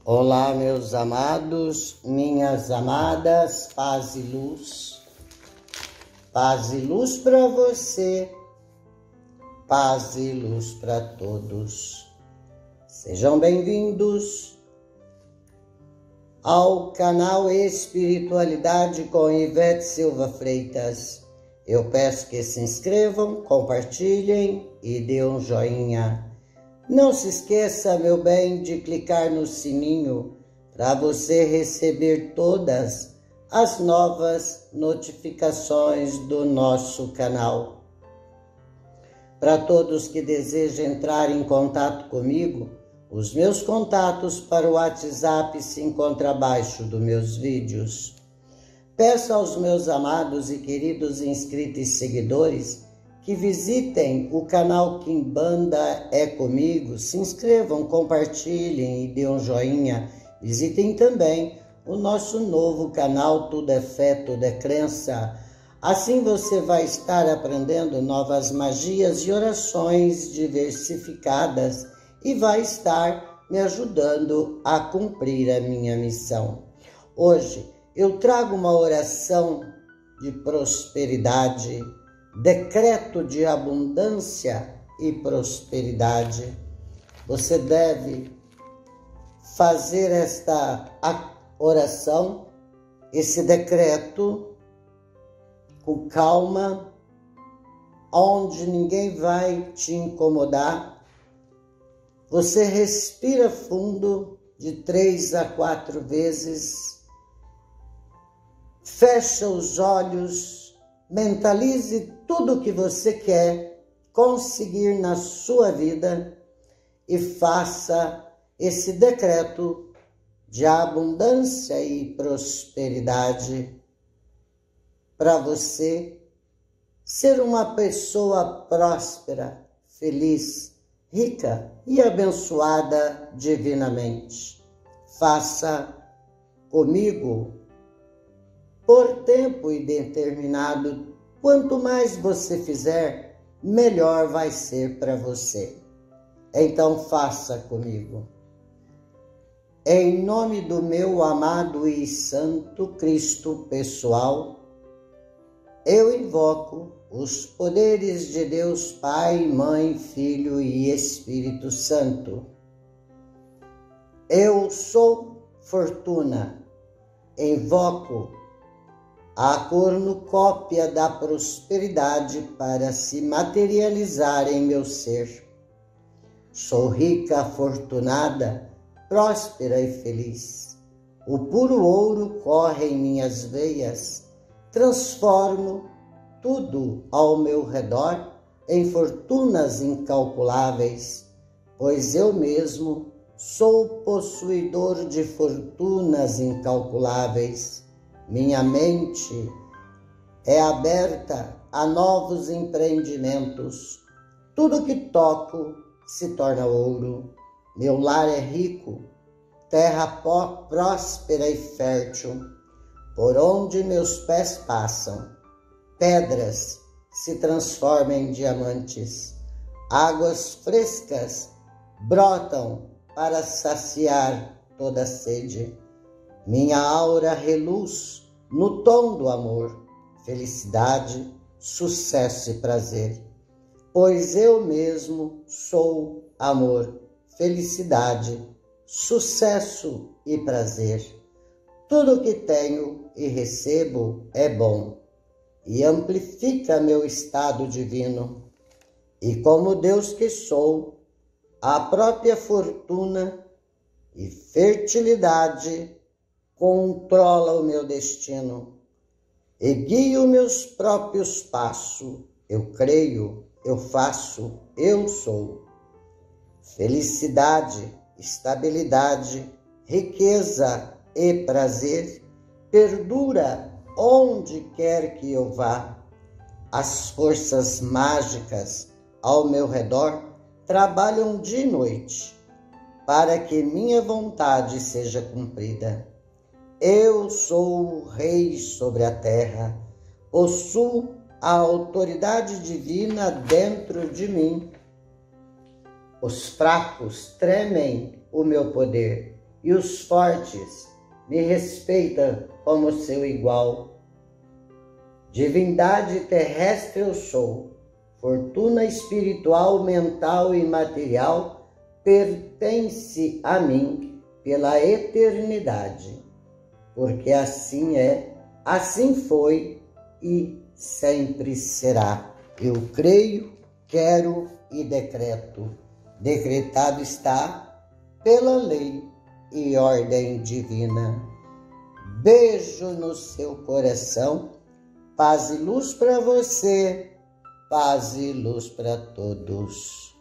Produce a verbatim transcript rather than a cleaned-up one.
Olá, meus amados, minhas amadas, paz e luz. Paz e luz para você, paz e luz para todos. Sejam bem-vindos ao canal Espiritualidade com Ivete Silva Freitas. Eu peço que se inscrevam, compartilhem e dê um joinha. Não se esqueça, meu bem, de clicar no sininho para você receber todas as novas notificações do nosso canal. Para todos que desejam entrar em contato comigo, os meus contatos para o WhatsApp se encontram abaixo dos meus vídeos. Peço aos meus amados e queridos inscritos e seguidores que visitem o canal Quimbanda é Comigo, se inscrevam, compartilhem e dêem um joinha. Visitem também o nosso novo canal Tudo é Fé, Tudo é Crença. Assim você vai estar aprendendo novas magias e orações diversificadas e vai estar me ajudando a cumprir a minha missão. Hoje eu trago uma oração de prosperidade, decreto de abundância e prosperidade. Você deve fazer esta oração, esse decreto, com calma, onde ninguém vai te incomodar. Você respira fundo de três a quatro vezes, fecha os olhos, mentalize tudo o que você quer conseguir na sua vida e faça esse decreto de abundância e prosperidade para você ser uma pessoa próspera, feliz, rica e abençoada divinamente. Faça comigo por tempo indeterminado. Quanto mais você fizer, melhor vai ser para você. Então faça comigo. Em nome do meu amado e santo Cristo pessoal, eu invoco os poderes de Deus Pai, Mãe, Filho e Espírito Santo. Eu sou Fortuna. Invoco a cornucópia da prosperidade para se materializar em meu ser. Sou rica, afortunada, próspera e feliz. O puro ouro corre em minhas veias. Transformo tudo ao meu redor em fortunas incalculáveis, pois eu mesmo sou possuidor de fortunas incalculáveis. Minha mente é aberta a novos empreendimentos. Tudo que toco se torna ouro. Meu lar é rico, terra próspera e fértil. Por onde meus pés passam, pedras se transformam em diamantes. Águas frescas brotam para saciar toda sede. Minha aura reluz no tom do amor, felicidade, sucesso e prazer. Pois eu mesmo sou amor, felicidade, sucesso e prazer. Tudo que tenho e recebo é bom e amplifica meu estado divino. E como Deus que sou, a própria fortuna e fertilidade controla o meu destino e guio meus próprios passos. Eu creio, eu faço, eu sou. Felicidade, estabilidade, riqueza e prazer perdura onde quer que eu vá. As forças mágicas ao meu redor trabalham dia e noite para que minha vontade seja cumprida. Eu sou o rei sobre a terra, possuo a autoridade divina dentro de mim. Os fracos tremem o meu poder e os fortes me respeitam como seu igual. Divindade terrestre eu sou, fortuna espiritual, mental e material pertence a mim pela eternidade, porque assim é, assim foi e sempre será. Eu creio, quero e decreto. Decretado está pela lei e ordem divina. Beijo no seu coração, paz e luz para você, paz e luz para todos.